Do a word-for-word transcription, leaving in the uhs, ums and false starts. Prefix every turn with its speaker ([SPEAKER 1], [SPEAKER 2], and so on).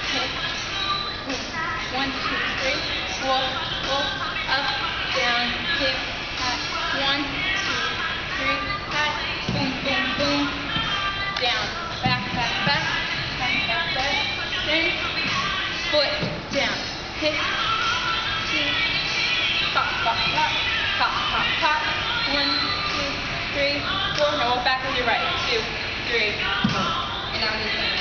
[SPEAKER 1] hit, boom. One, two, three, four, four, up, down, hit, hat. One, two, three, hat, boom, boom, boom, down, back, back, back, back, back, back, then, foot, down, hit, two, pop, pop, pop, pop, pop, pop, one, two, three, four, now walk back with your right, two, three, four, and now move.